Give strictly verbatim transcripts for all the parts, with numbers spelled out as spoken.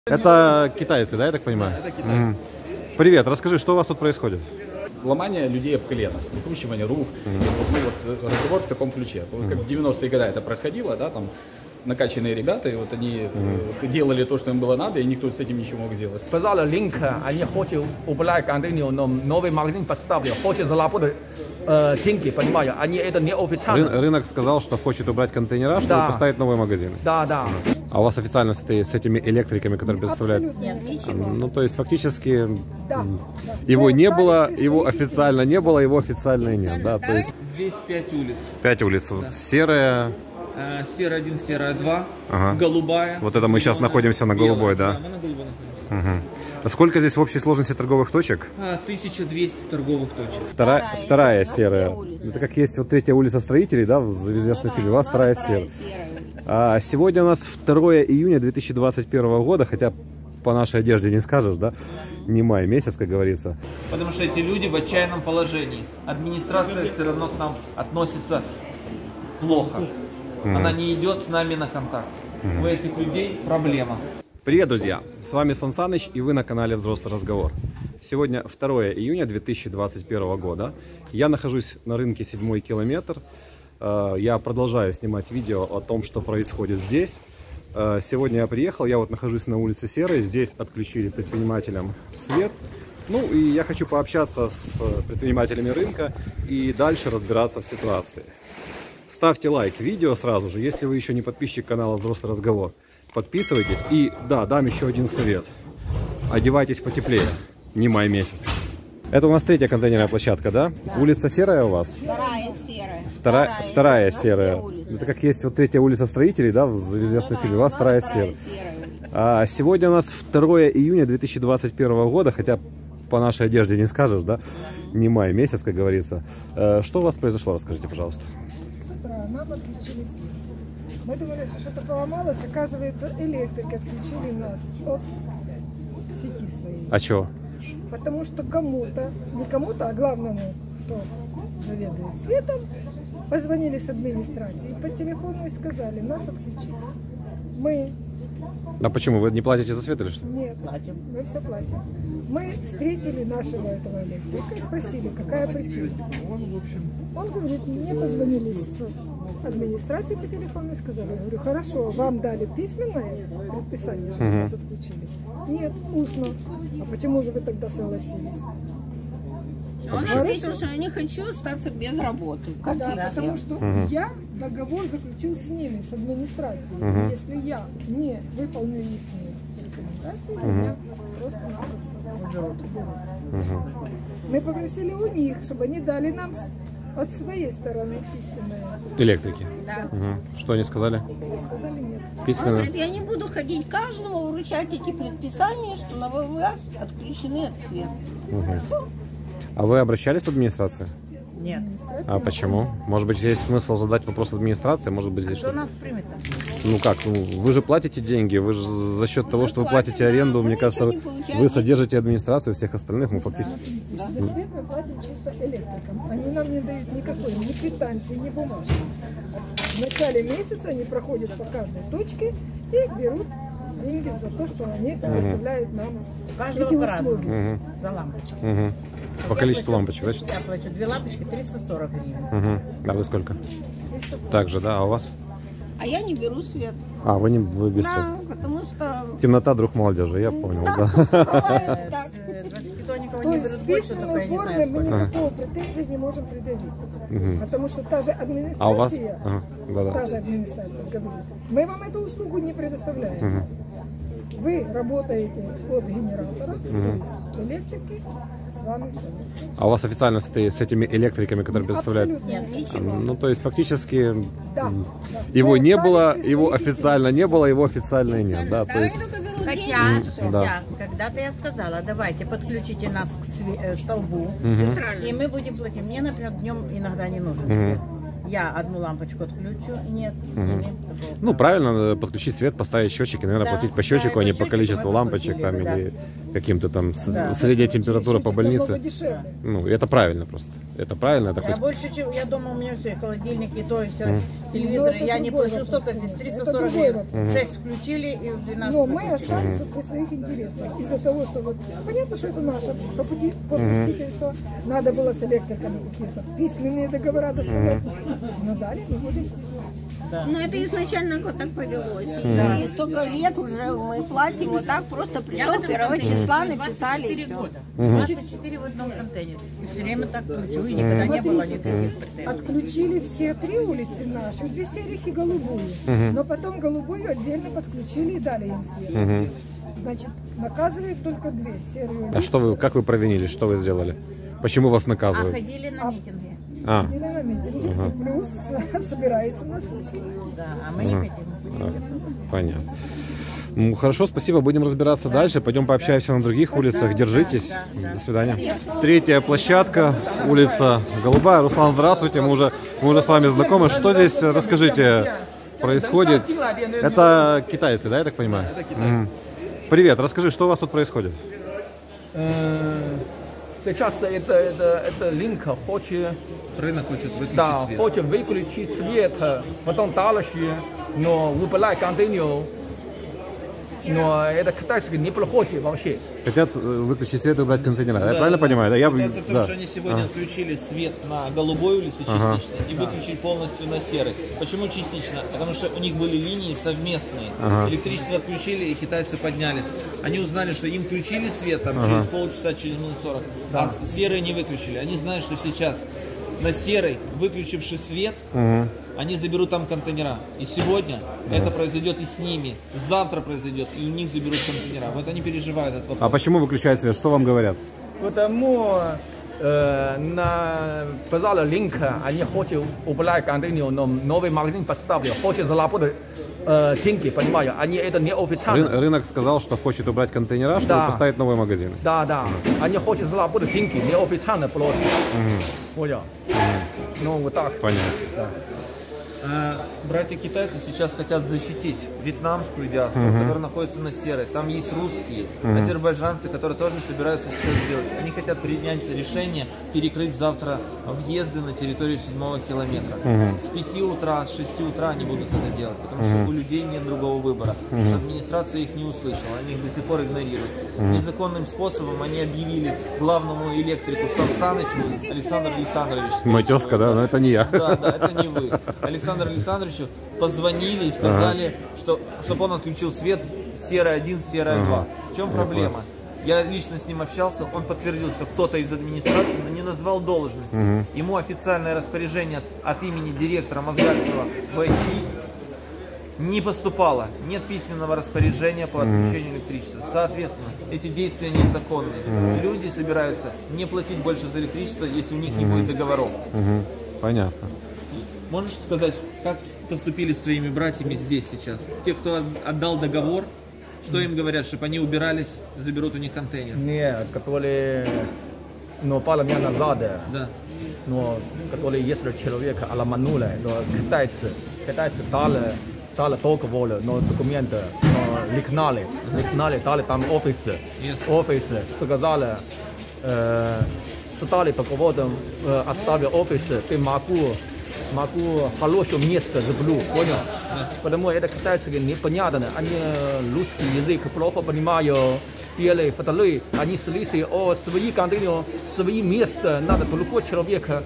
Это китайцы, да, я так понимаю? Да, это Китай. Mm. Привет, расскажи, что у вас тут происходит? Ломание людей об колено, выкручивание рук. Mm. Вот, ну, вот, разговор в таком ключе. Вот, как в девяностые годы это происходило, да, там накачанные ребята, и вот они mm. делали то, что им было надо, и никто с этим ничего не мог сделать. Сказали, Линк, они хотят убрать контейнер, но новый магазин поставили, хотят заработать э, деньги, понимаю, они это не официально. Ры рынок сказал, что хочет убрать контейнера, чтобы да. поставить новые магазины. Да, да. А у вас официально с, этой, с этими электриками, которые представляют? Нет, ничего. Ну, то есть фактически да. его да. не было, его официально не было, его официально и нет, да? То есть здесь пять улиц. Пять улиц. Да. Вот серая. Серая один, серая два, ага. голубая. Вот это мы сейчас находимся на голубой, белая, да? Да, мы на голубой находимся. Угу. А сколько здесь в общей сложности торговых точек? тысяча двести торговых точек. Вторая, вторая, вторая серая. Это как есть вот третья улица строителей, да, в известном фильме. У вас вторая серая. А сегодня у нас второе июня две тысячи двадцать первого года, хотя по нашей одежде не скажешь, да? Не май месяц, как говорится. Потому что эти люди в отчаянном положении. Администрация все равно к нам относится плохо. Mm-hmm. Она не идет с нами на контакт. Mm-hmm. У этих людей проблема. Привет, друзья! С вами Сан Саныч, и вы на канале Взрослый разговор. Сегодня второе июня две тысячи двадцать первого года. Я нахожусь на рынке седьмой километр. Я продолжаю снимать видео о том, что происходит здесь. Сегодня я приехал, я вот нахожусь на улице Серой. Здесь отключили предпринимателям свет. Ну и я хочу пообщаться с предпринимателями рынка и дальше разбираться в ситуации. Ставьте лайк видео сразу же, если вы еще не подписчик канала Взрослый разговор. Подписывайтесь. И да, дам еще один совет. Одевайтесь потеплее. Не май месяц. Это у нас третья контейнерная площадка, да? Да. Улица Серая у вас? Вторая серая. Вторая, вторая, вторая серая. Это как есть вот третья улица строителей, да, в известном да, фильме. У вас вторая, вторая серая. серая. А сегодня у нас второе июня две тысячи двадцать первого года, хотя по нашей одежде не скажешь, да? Не май месяц, как говорится. Что у вас произошло? Расскажите, пожалуйста. Нам отключили свет. Мы думали, что что-то поломалось. Оказывается, электрики отключили нас от сети своей. А чего? Потому что кому-то, не кому-то, а главному, кто заведует светом, позвонили с администрации по телефону и сказали, нас отключили. Мы... А почему? Вы не платите за свет или что? Нет, платим. Мы все платим. Мы встретили нашего этого электрика и спросили, какая причина. Он говорит, мне позвонили с администрации по телефону и сказали, я говорю, хорошо, вам дали письменное предписание, что нас отключили? Нет, устно. А почему же вы тогда согласились? Он ответил, что я не хочу остаться без работы. Как да, да, потому что угу. я договор заключил с ними, с администрацией. Угу. Если я не выполню их рекомендации, угу. меня просто-напросто уберут. Угу. Мы попросили у них, чтобы они дали нам от своей стороны письменное. Электрики? Да. Угу. Что они сказали? Они сказали нет. Письменно. Он говорит, я не буду ходить каждому, вручать эти предписания, что на ВВС отключены от света. Угу. А вы обращались в администрацию? Нет. А почему? Может быть, есть смысл задать вопрос администрации? Может быть, здесь что? Что нас примет? Ну как, ну, вы же платите деньги, вы же за счет мы того, что платим, вы платите аренду, да, мне кажется, вы содержите администрацию, всех остальных, мы фактически... Да. За свет мы платим чисто электрикам. Они нам не дают никакой, ни квитанции, ни бумажки. В начале месяца они проходят по каждой точке и берут деньги за то, что они предоставляют нам эти услуги. Угу. За лампочки. Угу. По я количеству плачу, лампочек, да? Я плачу две лампочки, триста сорок гривен. Угу. А вы сколько? триста сорок. Так же, да? А у вас? А я не беру свет. А, вы не вы без да, потому что... Темнота друг молодежи, я понял, да. да. То есть в письменной форме мы никакого претензии не можем предъявить. Потому что та же администрация, та же администрация говорит, мы вам эту услугу не предоставляем. Вы работаете от генератора, угу. электрики, с вами. А у вас официально с, этой, с этими электриками, которые предоставляют? Нет, ничего. Ну, то есть фактически да, его да. не было, его официально не было, его официально и нет, да? да То есть... Хотя, хотя да. когда-то я сказала, давайте подключите нас к све- столбу, угу. и мы будем платить. Мне, например, днем иногда не нужен угу. свет. Я одну лампочку отключу, нет, угу. не Ну, правильно, подключить свет, поставить счетчики, наверное, да, платить по счетчику, да, а не по количеству лампочек там, да. или каким-то там Да. средняя температура по больнице. Намного дешевле. Ну, это правильно просто. Это правильно, это Я хоть... больше, чем я дома, у меня все, холодильники, и то, и все, Мгм. телевизоры. Ну, это Я не другой плачу вопрос. столько здесь, триста Это сорок другой гривен. вопрос. шесть включили и в двенадцать Но мы выключили. остались вот при своих интересах. Из-за того, что вот понятно, что это наше попути- попустительство. Надо было с электриками какие-то письменные договора доставлять. Но дали, не будем. Но это изначально вот так повелось. И столько лет уже мы платим вот так, просто пришел первого числа, написали и все. двадцать четыре в одном контейнере. И все время так включу, и никогда не было никаких претензий. Отключили все три улицы наши, две серых и голубую. Но потом голубую отдельно подключили и дали им серую. Значит, наказывают только две серые. А что вы, как вы провинились, что вы сделали? Почему вас А наказывают? ходили на митинги. А, Ходили на митинги, и плюс собирается нас носить. Да, а мы не хотим уходить отсюда. понятно. Ну, хорошо, спасибо, будем разбираться дальше. Пойдем пообщаемся на других улицах. Держитесь. До свидания. Третья площадка, улица Голубая. Руслан, здравствуйте, мы уже, мы уже с вами знакомы. Что здесь, расскажите, происходит? Это китайцы, да, я так понимаю? Это Китай. Привет, расскажи, что у вас тут происходит? Э, Сейчас это, это, это линк хочет, Рынок хочет выключить да, свет. хочет выключить свет, потом дальше, но убрать контейнер. Но это китайский не проходит вообще. Хотят э, выключить свет и убрать контейнера. Я Да, правильно да, понимаю? Да, я... Ситуация в том, да. что они сегодня А. отключили свет на Голубой улице частично Ага. и выключили полностью на Серой. Почему частично? Потому что у них были линии совместные. Ага. Электричество отключили, и китайцы поднялись. Они узнали, что им включили свет там, через полчаса, через минут сорок, а Серые не выключили. Они знают, что сейчас на Серой, выключивший свет, они заберут там контейнера. И сегодня это произойдет и с ними. Завтра произойдет, и у них заберут контейнера. Вот они переживают этот вопрос. А почему выключают свет? Что вам говорят? Потому э, на базаре линка они хотят убрать контейнер, но новый магазин поставили, хочет заработать э, деньги, понимаю, они это не Ры- официально. рынок сказал, что хочет убрать контейнера, чтобы Да. поставить новые магазины. Да, да, они хотят заработать деньги, не официально просто. Понял? Ну вот так. Понятно. А, Братья китайцы сейчас хотят защитить вьетнамскую диаспору, которая находится на Серой. Там есть русские, азербайджанцы, которые тоже собираются сейчас сделать. Они хотят принять решение перекрыть завтра въезды на территорию седьмого километра. С пяти утра, с шести утра они будут это делать, потому что у людей нет другого выбора. Потому что администрация их не услышала, они их до сих пор игнорируют. Незаконным способом они объявили главному электрику Сансанычу, Александру Александровичу. Мой тезка, да, но это не я. Да, да, это не вы. Александру Александровичу позвонили и сказали, что, чтобы он отключил свет серая один, серая два. В чем проблема? Я лично с ним общался, он подтвердил, что кто-то из администрации, но не назвал должности. Ему официальное распоряжение от, от имени директора Мозгальского в ай ти не поступало. Нет письменного распоряжения по отключению электричества. Соответственно, эти действия незаконные. Люди собираются не платить больше за электричество, если у них не будет договоров. Мгм. Понятно. Можешь сказать, как поступили с твоими братьями здесь сейчас? Те, кто от- отдал договор, что им говорят, чтобы они убирались, заберут у них контейнер? Нет, которые, но пару дней назад, Да. но которые, если человек обманули, но китайцы, китайцы дали, дали договор, но документы, но ликнали, ликнали, дали там офис, офис, сказали, э, стали договором, э, оставили офис, ты могу, могу хорошее место забыл, понял? Потому это китайцы непонятно, они русский язык плохо понимают. Первый, второй, они слышали о свои контейнеры, свои места, надо другого человека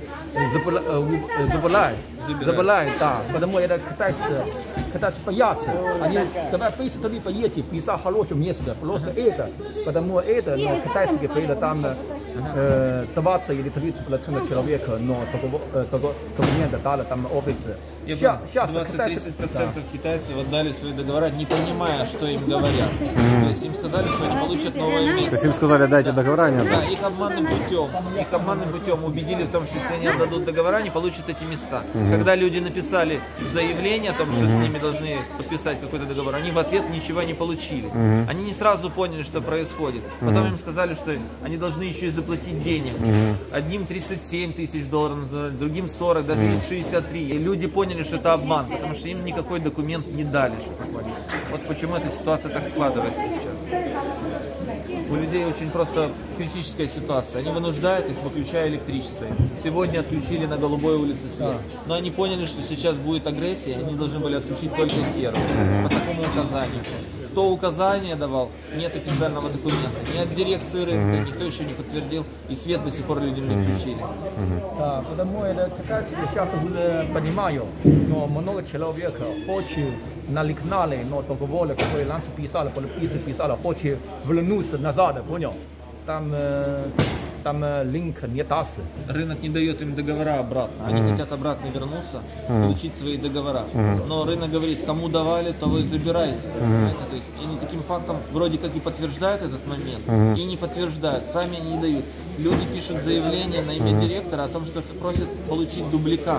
забрать, забрать, да, потому это китайцы, китайцы боятся, они, когда быстро поедете, писать хорошее место, просто это, потому это, но китайские приедут там э, двадцать или тридцать процентов человека, но документы дали там офисы. Сейчас, сейчас двадцать-тридцать процентов китайцев отдали свои договора, не понимая, что им говорят. То есть им сказали, что они получат новое То место. есть им сказали, дайте договора, не Да, отдали. их обманным путем, их обманным путем убедили в том, что если они отдадут договора, они получат эти места. Когда люди написали заявление о том, что с ними должны подписать какой-то договор, они в ответ ничего не получили. Они не сразу поняли, что происходит. Потом им сказали, что они должны еще и заплатить денег. Одним тридцать семь тысяч долларов, другим сорок, даже есть шестьдесят три. И люди поняли, что это обман, потому что им никакой документ не дали. Что такое. Вот почему эта ситуация так складывается сейчас. У людей очень просто критическая ситуация. Они вынуждают их, выключая электричество. Сегодня отключили на Голубой улице свет. Но они поняли, что сейчас будет агрессия, и они должны были отключить только сервер. По такому указанию. Кто указание давал, нет официального документа. Ни от дирекции рынка, никто еще не подтвердил. И свет до сих пор людям не включили. Да, потому это китайцы сейчас уже понимаю, но много человек хочет наликнали, но договоры, которые раньше писали, полицейцы писали, хочет вернуться назад, понял? Там, там линк не даст. Рынок не дает им договора обратно. Они mm-hmm. хотят обратно вернуться, mm-hmm. получить свои договора. Mm-hmm. Но рынок говорит, кому давали, того и забирайте. Mm-hmm. То есть они таким фактом вроде как и подтверждают этот момент, mm-hmm. и не подтверждают, сами они не дают. Люди пишут заявление на имя mm-hmm. директора о том, что просят получить дубликат.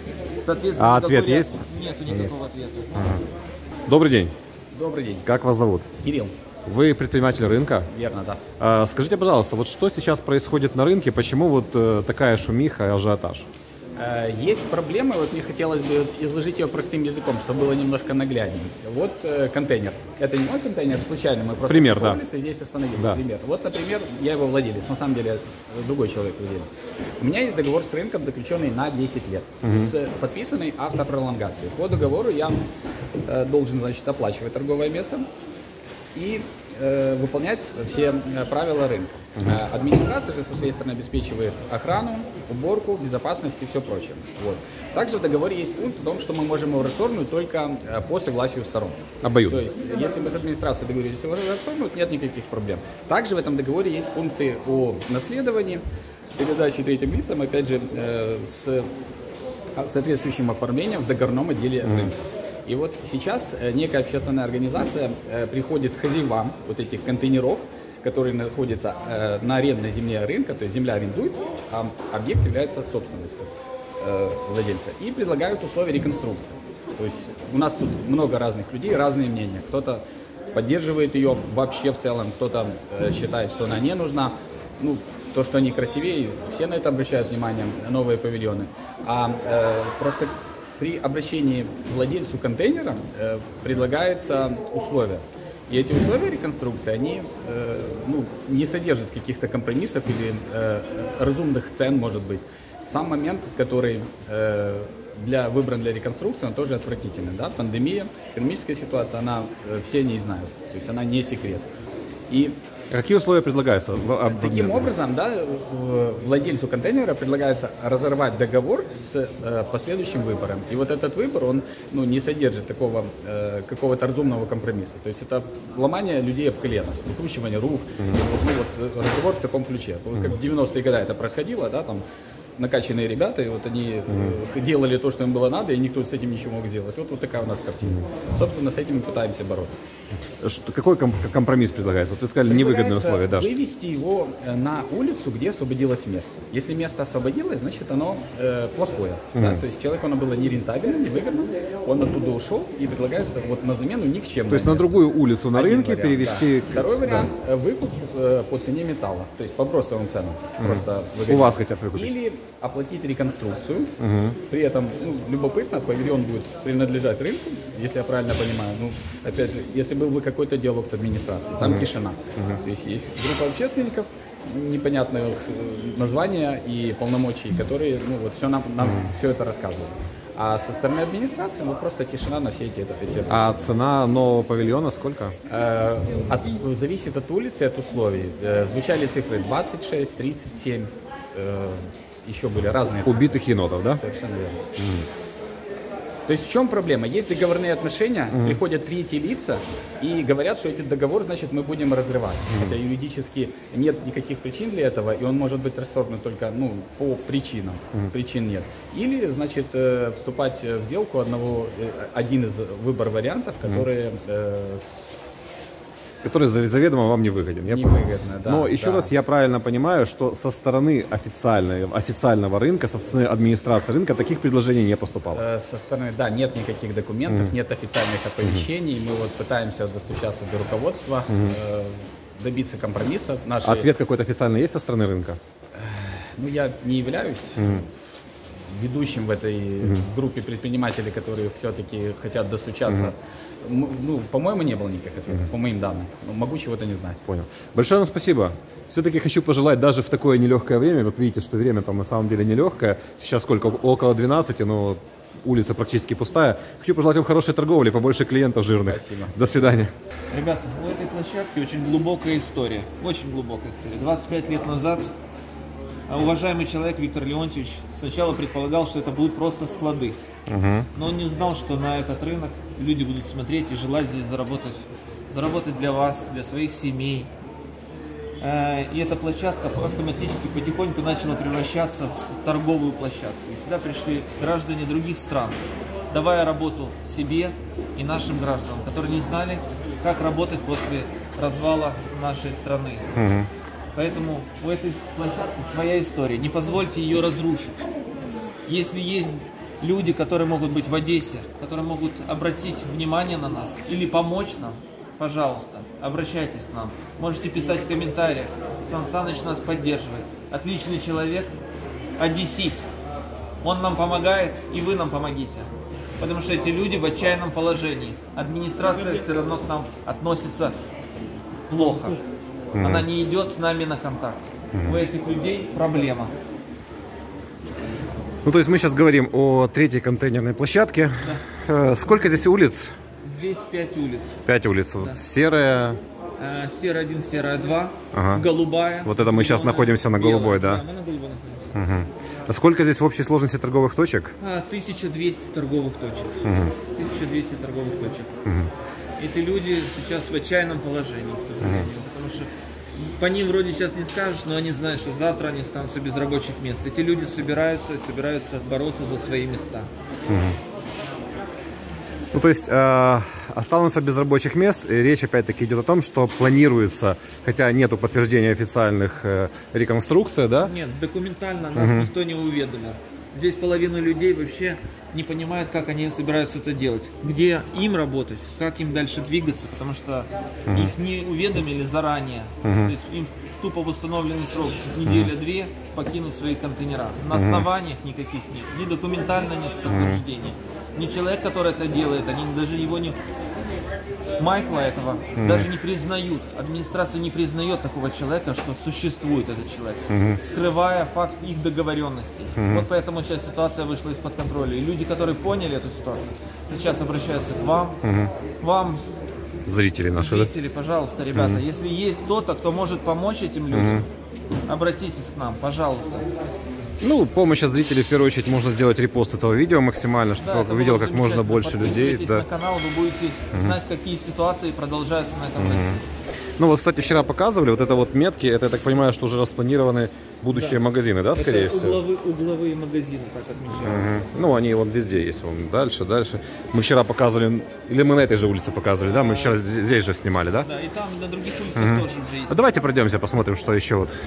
А ответ есть? Нету никакого ответа. Mm-hmm. Добрый день. Добрый день. Как вас зовут? Кирилл. Вы предприниматель рынка? Верно, да. А, скажите, пожалуйста, вот что сейчас происходит на рынке, почему вот э, такая шумиха и ажиотаж? Э, есть проблема, вот мне хотелось бы изложить ее простым языком, чтобы было немножко нагляднее. Вот э, контейнер. Это не мой контейнер, случайно мы просто Пример, да. и здесь остановились. Да. Пример. Вот, например, я его владелец, на самом деле другой человек владелец. У меня есть договор с рынком, заключенный на десять лет, угу. с подписанной автопролонгацией. По договору я э, должен, значит, оплачивать торговое место и э, выполнять все э, правила рынка. Uh-huh. Э, администрация же со своей стороны обеспечивает охрану, уборку, безопасность и все прочее. Вот. Также в договоре есть пункт о том, что мы можем его расторгнуть только э, по согласию сторон. Обоюдно. То есть, если мы с администрацией договорились его расторгнуть, нет никаких проблем. Также в этом договоре есть пункты о наследовании, передаче третьим лицам, опять же, э, с соответствующим оформлением в договорном отделе uh-huh. рынка. И вот сейчас некая общественная организация э, приходит к хозяевам вот этих контейнеров, которые находятся э, на арендной земле рынка, то есть земля арендуется, а объект является собственностью э, владельца, и предлагают условия реконструкции. То есть у нас тут много разных людей, разные мнения. Кто-то поддерживает ее вообще в целом, кто-то э, считает, что она не нужна. Ну, то, что они красивее, все на это обращают внимание, новые павильоны. А э, просто при обращении к владельцу контейнера э, предлагается условия. И эти условия реконструкции, они э, ну, не содержат каких-то компромиссов или э, разумных цен, может быть. Сам момент, который э, для, выбран для реконструкции, он тоже отвратительный. Да? Пандемия, экономическая ситуация, она э, все не знают, то есть она не секрет. И какие условия предлагаются? Таким образом, да, владельцу контейнера предлагается разорвать договор с э, последующим выбором. И вот этот выбор, он ну, не содержит такого э, какого-то разумного компромисса. То есть это ломание людей об колено, выкручивание рук. Mm-hmm. вот, ну, вот, разговор в таком ключе. Mm-hmm. Как в девяностые годы это происходило, да, там накачанные ребята, и вот они mm-hmm. делали то, что им было надо, и никто с этим ничего мог сделать. Вот, вот такая у нас картина. Mm-hmm. Собственно, с этим мы пытаемся бороться. Что, какой компромисс предлагается? Вот вы сказали, невыгодные условия, да? Вывести его на улицу, где освободилось место. Если место освободилось, значит оно э, плохое. Mm-hmm. Да? То есть человеку оно было нерентабельно, невыгодно, он оттуда ушел, и предлагается вот на замену никчемное. То есть место. На другую улицу на Один рынке вариант, перевести... Да. Второй вариант да. выкуп э, по цене металла, то есть по бросовым ценам. Mm-hmm. Просто у вас хотят выкупить. Или оплатить реконструкцию, mm-hmm. при этом ну, любопытно, павильон будет принадлежать рынку, если я правильно понимаю. Ну, опять же, если был бы какой-то диалог с администрацией, там mm-hmm. тишина. Mm-hmm. То есть есть группа общественников, непонятное название и полномочий, которые ну, вот все нам, нам mm-hmm. все это рассказывают. А со стороны администрации, ну просто тишина на все эти... эти а цена нового павильона сколько? Э, от, зависит от улицы, от условий. Э, звучали цифры двадцать шесть, тридцать семь, э, еще были разные цифры. Убитых енотов, да? Совершенно верно. Mm. То есть в чем проблема? Есть договорные отношения, mm-hmm. приходят третьи лица и говорят, что этот договор, значит, мы будем разрывать. Mm-hmm. Хотя юридически нет никаких причин для этого, и он может быть расторгнут только ну, по причинам. Mm-hmm. Причин нет. Или, значит, э, вступать в сделку одного, э, один из выбор вариантов, которые... Э, который заведомо вам не выгоден. Я Невыгодно, да. Но еще да. раз я правильно понимаю, что со стороны официального рынка, со стороны администрации рынка таких предложений не поступало. Со стороны, да, нет никаких документов, mm-hmm. нет официальных оповещений. Mm-hmm. Мы вот пытаемся достучаться до руководства, mm-hmm. э, добиться компромисса. Наши... Ответ какой-то официальный есть со стороны рынка? Ну, я не являюсь mm-hmm. ведущим в этой mm-hmm. группе предпринимателей, которые все-таки хотят достучаться. Mm-hmm. Ну, по-моему, не было никаких ответов, по моим данным. Но могу чего-то не знать. Понял. Большое вам спасибо. Все-таки хочу пожелать даже в такое нелегкое время, вот видите, что время там на самом деле нелегкое, сейчас сколько, около двенадцати, но улица практически пустая. Хочу пожелать вам хорошей торговли, побольше клиентов жирных. Спасибо. До свидания. Ребята, у этой площадки очень глубокая история, очень глубокая история. двадцать пять лет назад уважаемый человек Виктор Леонтьевич сначала предполагал, что это будут просто склады. Угу. Но он не знал, что на этот рынок люди будут смотреть и желать здесь заработать, заработать для вас, для своих семей. И эта площадка автоматически потихоньку начала превращаться в торговую площадку. И сюда пришли граждане других стран, давая работу себе и нашим гражданам, которые не знали, как работать после развала нашей страны. Угу. Поэтому у этой площадки своя история. Не позвольте ее разрушить. Если есть люди, которые могут быть в Одессе, которые могут обратить внимание на нас или помочь нам, пожалуйста, обращайтесь к нам. Можете писать в комментариях. Сан Саныч нас поддерживает. Отличный человек, одессит. Он нам помогает, и вы нам помогите. Потому что эти люди в отчаянном положении. Администрация все равно к нам относится плохо. Она не идет с нами на контакт. У этих людей проблема. Ну, то есть мы сейчас говорим о третьей контейнерной площадке. Да. Сколько здесь улиц? Здесь пять улиц. Пять улиц. Да. Вот серая. Э, серая один, серая два, ага. голубая. Вот это мы сейчас находимся на голубой, белая, да? Да, мы на голубой находимся. Угу. А сколько здесь в общей сложности торговых точек? тысяча двести торговых точек. Угу. тысяча двести торговых точек. Угу. Эти люди сейчас в отчаянном положении, к сожалению. Угу. Потому что по ним вроде сейчас не скажешь, но они знают, что завтра они останутся без рабочих мест. Эти люди собираются и собираются бороться за свои места. Угу. Ну, то есть э, останутся без рабочих мест. И речь опять-таки идет о том, что планируется, хотя нету подтверждения официальных э, реконструкций, да? Нет, документально нас угу. никто не уведомил. Здесь половина людей вообще не понимают, как они собираются это делать. Где им работать, как им дальше двигаться, потому что угу. их не уведомили заранее. Угу. То есть им тупо в установленный срок, неделя-две, угу. покинуть свои контейнера. На основаниях никаких нет, ни документально нет подтверждения. Ни человек, который это делает, они даже его не... Майкла этого mm-hmm. даже не признают. Администрация не признает такого человека, что существует этот человек, mm-hmm. скрывая факт их договоренности. Mm-hmm. Вот поэтому сейчас ситуация вышла из-под контроля. И люди, которые поняли эту ситуацию, сейчас обращаются к вам, mm-hmm. вам, зрители наши. Зрители, пожалуйста, ребята, mm-hmm. если есть кто-то, кто может помочь этим людям, mm-hmm. обратитесь к нам, пожалуйста. Ну, помощь от зрителей, в первую очередь, можно сделать репост этого видео максимально, чтобы да, увидел как можно больше людей. Да. На канал, вы будете uh-huh. знать, какие ситуации продолжаются на этом рынке. Uh-huh. Ну, вот, кстати, вчера показывали, вот это вот метки, это, я так понимаю, что уже распланированы будущие да. магазины, да, скорее это всего? Угловые, угловые магазины, так отмечаются. Uh-huh. Ну, они вот везде есть, вон, дальше, дальше. Мы вчера показывали, или мы на этой же улице показывали, да? Мы вчера здесь же снимали, да? Да, и там, и на других улицах uh-huh. тоже уже есть. А давайте пройдемся, посмотрим, что еще вот.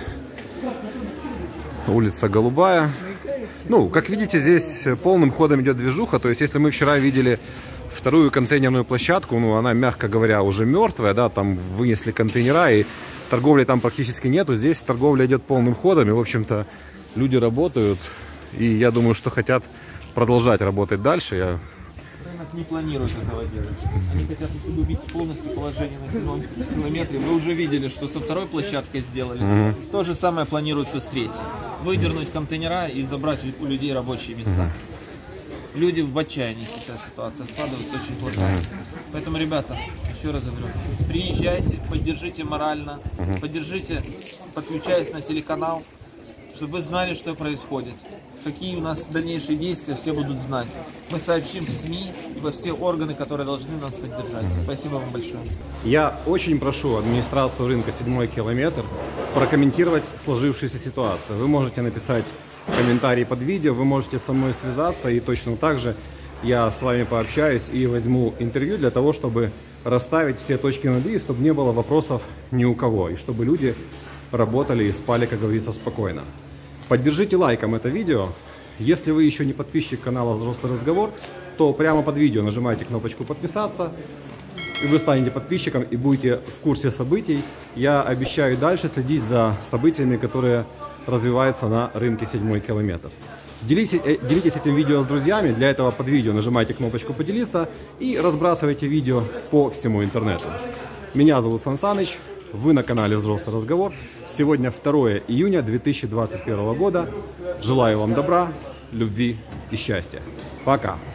Улица Голубая. Ну, как видите, здесь полным ходом идет движуха. То есть, если мы вчера видели вторую контейнерную площадку, ну, она, мягко говоря, уже мертвая, да, там вынесли контейнера, и торговли там практически нету. Здесь торговля идет полным ходом, и, в общем-то, люди работают. И я думаю, что хотят продолжать работать дальше. Я... Рынок не планирует этого делать. Они хотят усугубить полностью положение на седьмом километре. Вы уже видели, что со второй площадкой сделали. Угу. То же самое планируется с третьей. Выдернуть контейнера и забрать у людей рабочие места. Угу. Люди в отчаянии сейчас, ситуация складывается очень плохая. Угу. Поэтому, ребята, еще раз говорю, приезжайте, поддержите морально, угу. поддержите, подключаясь на телеканал, чтобы вы знали, что происходит. Какие у нас дальнейшие действия, все будут знать. Мы сообщим в СМИ и во все органы, которые должны нас поддержать. Спасибо вам большое. Я очень прошу администрацию рынка седьмой километр прокомментировать сложившуюся ситуацию. Вы можете написать комментарий под видео, вы можете со мной связаться, и точно так же я с вами пообщаюсь и возьму интервью для того, чтобы расставить все точки над «и», чтобы не было вопросов ни у кого, и чтобы люди работали и спали, как говорится, спокойно. Поддержите лайком это видео. Если вы еще не подписчик канала «Взрослый разговор», то прямо под видео нажимайте кнопочку «Подписаться», и вы станете подписчиком и будете в курсе событий. Я обещаю дальше следить за событиями, которые развиваются на рынке седьмой километр. Делитесь, делитесь этим видео с друзьями. Для этого под видео нажимайте кнопочку «Поделиться» и разбрасывайте видео по всему интернету. Меня зовут Сан Саныч, вы на канале «Взрослый разговор». Сегодня второе июня две тысячи двадцать первого года. Желаю вам добра, любви и счастья. Пока!